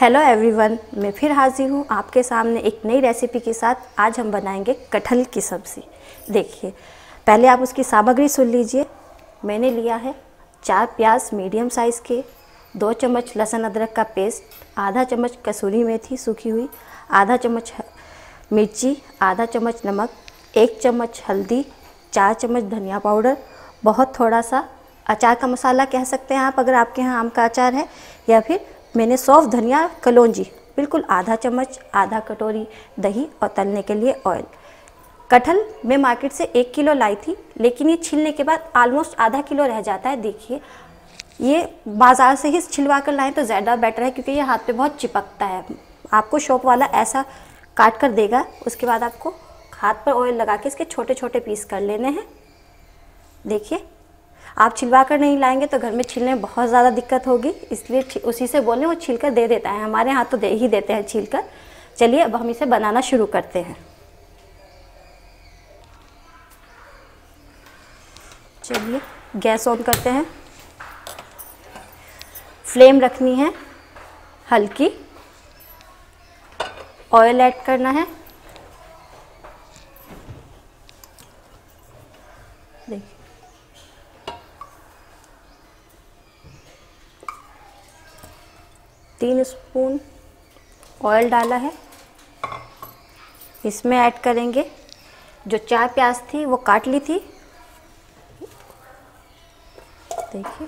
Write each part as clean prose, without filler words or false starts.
Hello everyone, मैं फिर हाजिर हूँ आपके सामने एक नई रेसिपी के साथ। आज हम बनाएंगे कटहल की सब्ज़ी। देखिए, पहले आप उसकी सामग्री सुन लीजिए। मैंने लिया है 4 प्याज मीडियम साइज़ के, 2 चम्मच लहसुन अदरक का पेस्ट, आधा चम्मच कसूरी मेथी सूखी हुई, आधा चम्मच मिर्ची, आधा चम्मच नमक, 1 चम्मच हल्दी, 4 चम्मच धनिया पाउडर, बहुत थोड़ा सा अचार का मसाला कह सकते हैं आप अगर आपके यहाँ आम का अचार है, या फिर मैंने सौंफ धनिया कलौंजी बिल्कुल आधा चम्मच, आधा कटोरी दही और तलने के लिए ऑयल। कटहल मैं मार्केट से 1 किलो लाई थी, लेकिन ये छीलने के बाद ऑलमोस्ट आधा किलो रह जाता है। देखिए, ये बाज़ार से ही छिलवा कर लाएँ तो ज़्यादा बेटर है, क्योंकि ये हाथ पे बहुत चिपकता है। आपको शॉप वाला ऐसा काट कर देगा, उसके बाद आपको हाथ पर ऑयल लगा के इसके छोटे छोटे पीस कर लेने हैं। देखिए, आप छिलवा कर नहीं लाएंगे तो घर में छीलने में बहुत ज़्यादा दिक्कत होगी, इसलिए उसी से बोलें, वो छील कर दे देता है। हमारे यहाँ तो दे ही देते हैं छील कर। चलिए अब हम इसे बनाना शुरू करते हैं। चलिए गैस ऑन करते हैं। फ्लेम रखनी है हल्की, ऑयल ऐड करना है। देखिए, 3 स्पून ऑयल डाला है। इसमें ऐड करेंगे जो 4 प्याज थी वो काट ली थी। देखिए,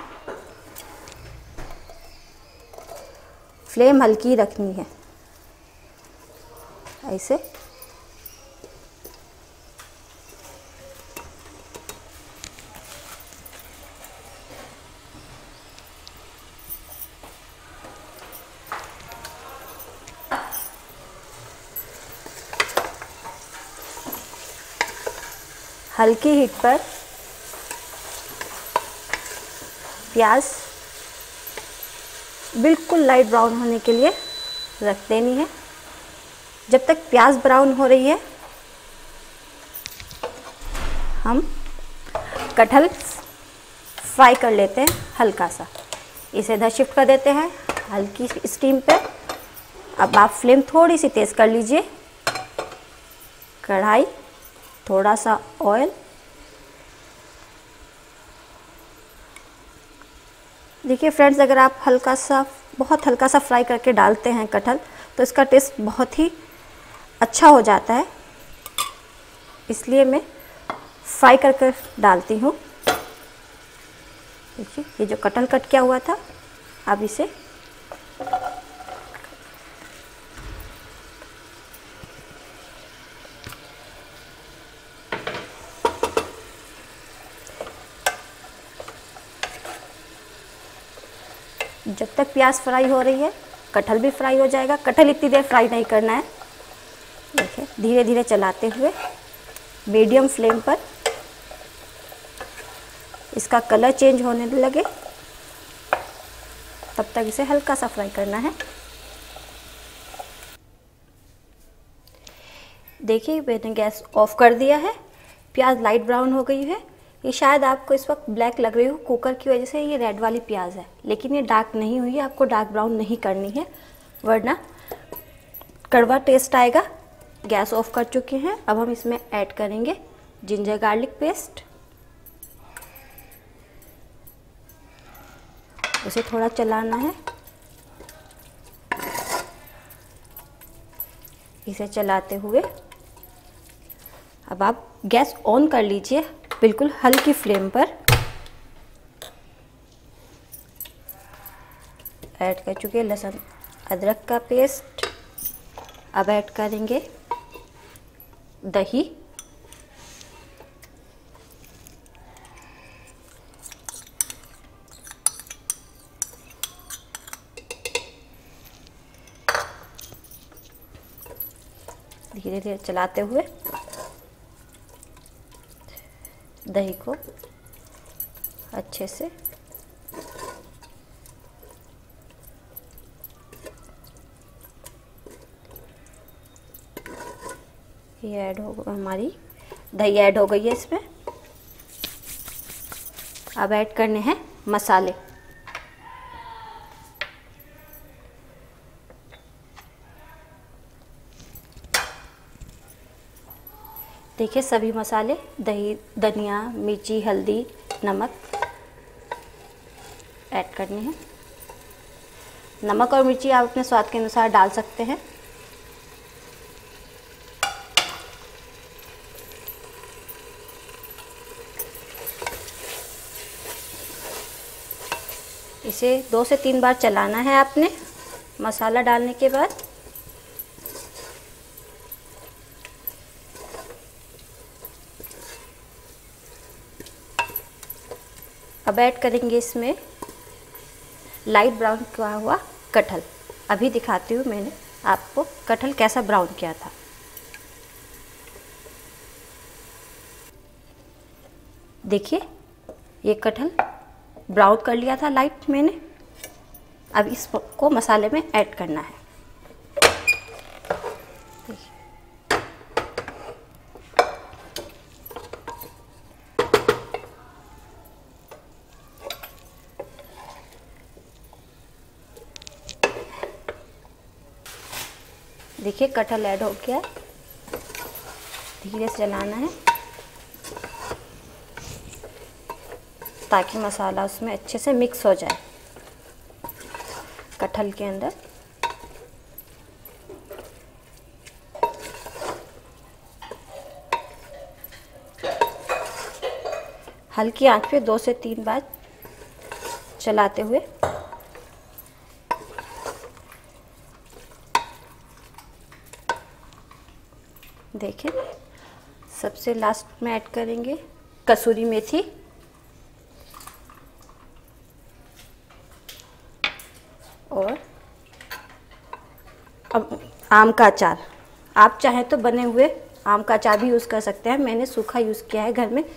फ्लेम हल्की रखनी है ऐसे। हल्की हीट पर प्याज बिल्कुल लाइट ब्राउन होने के लिए रख देनी है। जब तक प्याज ब्राउन हो रही है, हम कटहल फ्राई कर लेते हैं हल्का सा। इसे इधर शिफ्ट कर देते हैं हल्की स्टीम पे। अब आप फ्लेम थोड़ी सी तेज़ कर लीजिए। कढ़ाई, थोड़ा सा ऑयल। देखिए फ्रेंड्स, अगर आप बहुत हल्का सा फ्राई करके डालते हैं कटहल, तो इसका टेस्ट बहुत ही अच्छा हो जाता है, इसलिए मैं फ्राई करके डालती हूँ। देखिए, ये जो कटहल कट किया हुआ था, अब इसे जब तक प्याज फ्राई हो रही है, कटहल भी फ्राई हो जाएगा। कटहल इतनी देर फ्राई नहीं करना है। देखिए, धीरे धीरे चलाते हुए मीडियम फ्लेम पर इसका कलर चेंज होने लगे तब तक इसे हल्का सा फ्राई करना है। देखिए, मैंने गैस ऑफ कर दिया है। प्याज लाइट ब्राउन हो गई है। ये शायद आपको इस वक्त ब्लैक लग रही हो, कुकर की वजह से ये रेड वाली प्याज है, लेकिन ये डार्क नहीं हुई है। आपको डार्क ब्राउन नहीं करनी है, वरना कड़वा टेस्ट आएगा। गैस ऑफ कर चुके हैं। अब हम इसमें ऐड करेंगे जिंजर गार्लिक पेस्ट। उसे थोड़ा चलाना है। इसे चलाते हुए अब आप गैस ऑन कर लीजिए, बिल्कुल हल्की फ्लेम पर। ऐड कर चुके लहसुन अदरक का पेस्ट। अब ऐड करेंगे दही। धीरे धीरे चलाते हुए दही को अच्छे से ये ऐड हो, हमारी दही ऐड हो गई है इसमें। अब ऐड करने हैं मसाले। देखिए सभी मसाले, दही, धनिया, मिर्ची, हल्दी, नमक ऐड करने हैं। नमक और मिर्ची आप अपने स्वाद के अनुसार डाल सकते हैं। इसे 2 से 3 बार चलाना है आपने मसाला डालने के बाद। अब ऐड करेंगे इसमें लाइट ब्राउन किया हुआ कटहल। अभी दिखाती हूँ मैंने आपको कटहल कैसा ब्राउन किया था। देखिए ये कटहल ब्राउन कर लिया था लाइट मैंने। अब इसको मसाले में ऐड करना है। देखिए कटहल ऐड हो गया। धीरे से चलाना है ताकि मसाला उसमें अच्छे से मिक्स हो जाए कटहल के अंदर। हल्की आंच पे 2 से 3 बार चलाते हुए देखिए सबसे लास्ट में ऐड करेंगे कसूरी मेथी और अब आम का अचार। आप चाहें तो बने हुए आम का अचार भी यूज़ कर सकते हैं। मैंने सूखा यूज़ किया है घर में।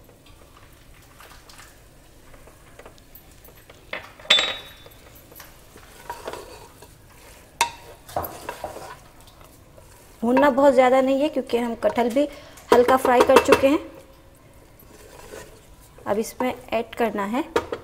भूनना बहुत ज़्यादा नहीं है क्योंकि हम कटहल भी हल्का फ्राई कर चुके हैं। अब इसमें ऐड करना है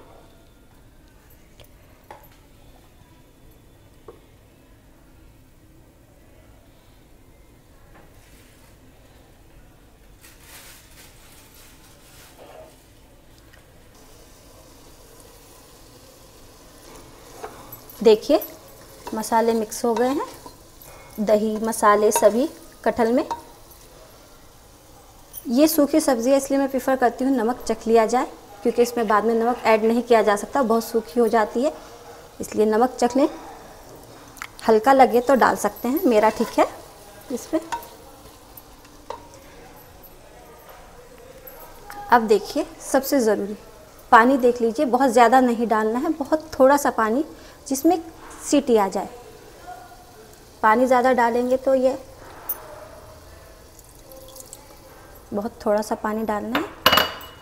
देखिए मसाले मिक्स हो गए हैं, दही मसाले सभी कटहल में। ये सूखी सब्ज़ी है इसलिए मैं प्रेफर करती हूँ नमक चख लिया जाए, क्योंकि इसमें बाद में नमक ऐड नहीं किया जा सकता, बहुत सूखी हो जाती है, इसलिए नमक चख लें। हल्का लगे तो डाल सकते हैं, मेरा ठीक है। इसमें अब देखिए सबसे ज़रूरी पानी देख लीजिए, बहुत ज़्यादा नहीं डालना है, बहुत थोड़ा सा पानी जिसमें सीटी आ जाए। पानी ज़्यादा डालेंगे तो ये बहुत थोड़ा सा पानी डालना है।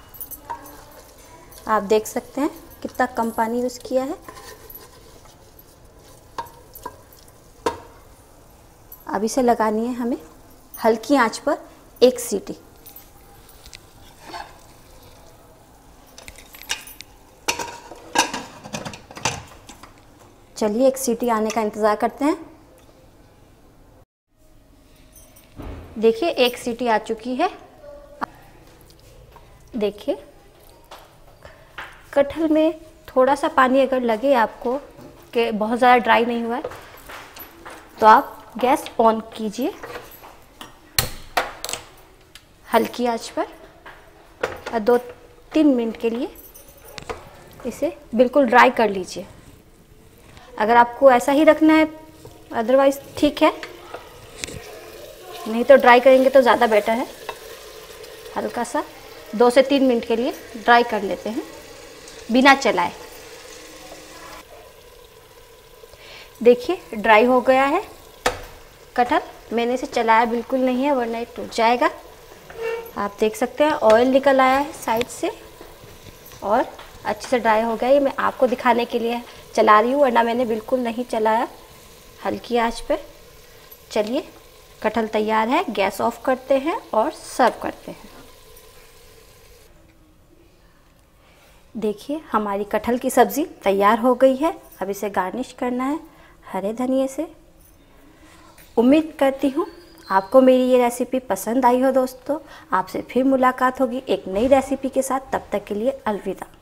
आप देख सकते हैं कितना कम पानी यूज़ किया है। अब इसे लगानी है हमें हल्की आंच पर 1 सीटी। चलिए 1 सीटी आने का इंतज़ार करते हैं। देखिए 1 सीटी आ चुकी है। देखिए कटहल में थोड़ा सा पानी अगर लगे आपको कि बहुत ज़्यादा ड्राई नहीं हुआ है तो आप गैस ऑन कीजिए हल्की आंच पर और 2-3 मिनट के लिए इसे बिल्कुल ड्राई कर लीजिए। अगर आपको ऐसा ही रखना है अदरवाइज़ ठीक है, नहीं तो ड्राई करेंगे तो ज़्यादा बेटर है। हल्का सा 2 से 3 मिनट के लिए ड्राई कर लेते हैं बिना चलाए। देखिए ड्राई हो गया है कटहल, मैंने इसे चलाया बिल्कुल नहीं है वरना ये टूट जाएगा। आप देख सकते हैं ऑयल निकल आया है साइड से और अच्छे से ड्राई हो गया। ये मैं आपको दिखाने के लिए चला रही हूँ वरना मैंने बिल्कुल नहीं चलाया, हल्की आंच पे। चलिए कटहल तैयार है, गैस ऑफ करते हैं और सर्व करते हैं। देखिए हमारी कटहल की सब्ज़ी तैयार हो गई है। अब इसे गार्निश करना है हरे धनिए से। उम्मीद करती हूँ आपको मेरी ये रेसिपी पसंद आई हो दोस्तों, आपसे फिर मुलाकात होगी एक नई रेसिपी के साथ। तब तक के लिए अलविदा।